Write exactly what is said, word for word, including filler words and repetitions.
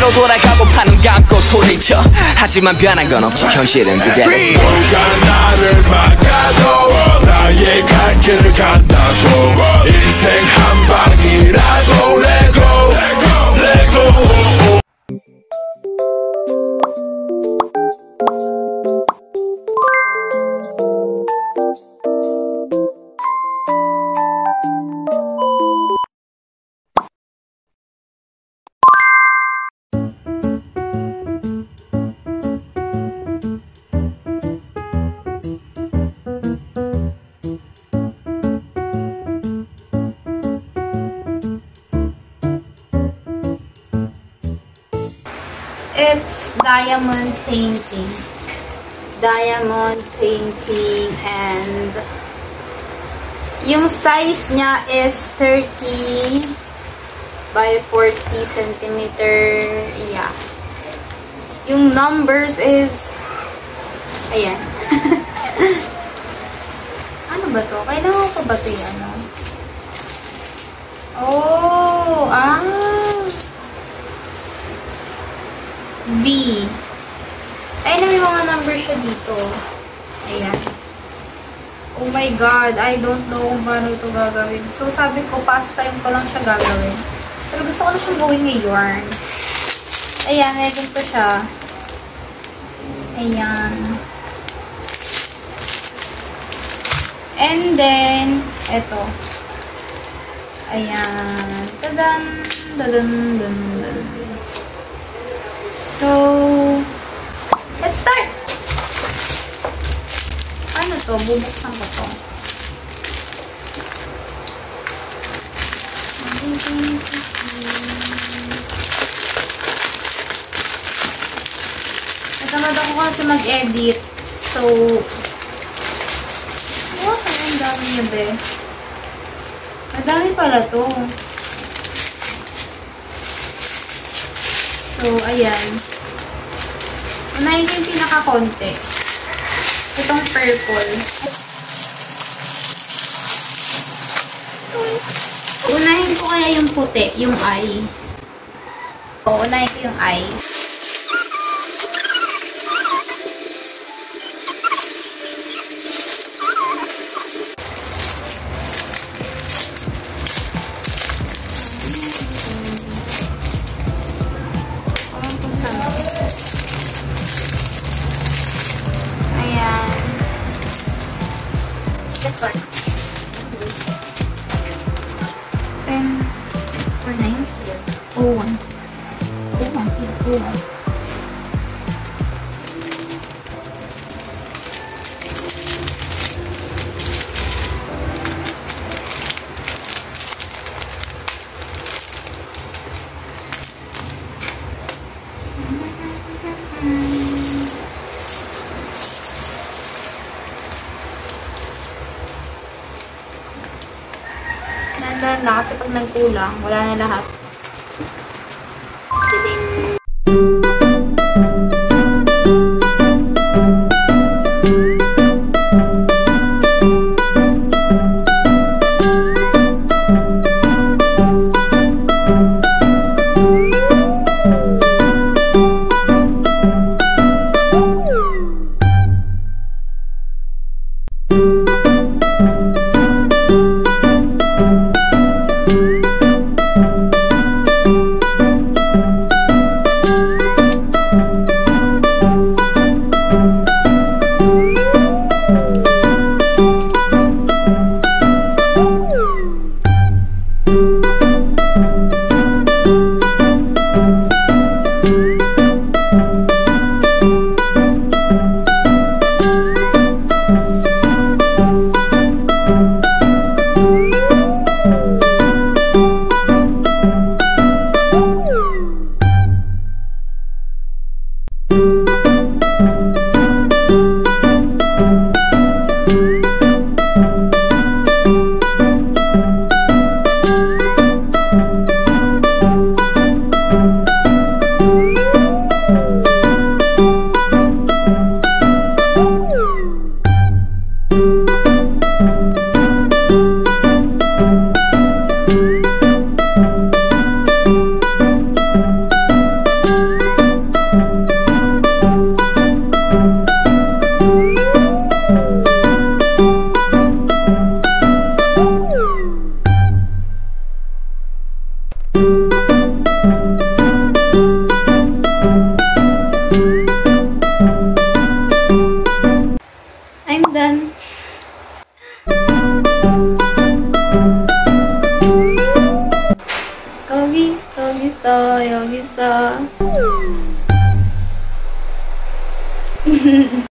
그대로 돌아가고 파는 감고 소리쳐 하지만 변한 건 없지 현실은 그대로 누가 나를 막아도 나의 갈 길을 간다고 인생 한 방이라도 Let go Let go It's diamond painting. Diamond painting and yung size niya is thirty by forty centimeter. Yeah. Yung numbers is ayan. Ano ba to? Kailangan ko ba to yung ano? Oh, ah. V. Ay, na may mga number siya dito. Ayan. Oh my God. I don't know kung paano ito gagawin. So, sabi ko, past time ko lang siya gagawin. Pero gusto ko na siyang gawin ngayon. Ayan, may ganito siya. Ayan. And then, eto. Ayan. Tadan! Tadan! Tadan! Tadan! So, let's start! Ano to? Bubuksan ko to. Natamad ako kasi mag-edit. So, oh, ang dami niya, be. Madami pala to. So, ayan. Unahin ko yung pinaka-konti. Itong purple. Unahin ko kaya yung puti, yung eye. O, unahin ko yung eye. Let's start. ten, or nine, oh one. oh one, yeah, oh one. Nandun na kasi pag nagkulang, wala na lahat. 있어, 여기 있어.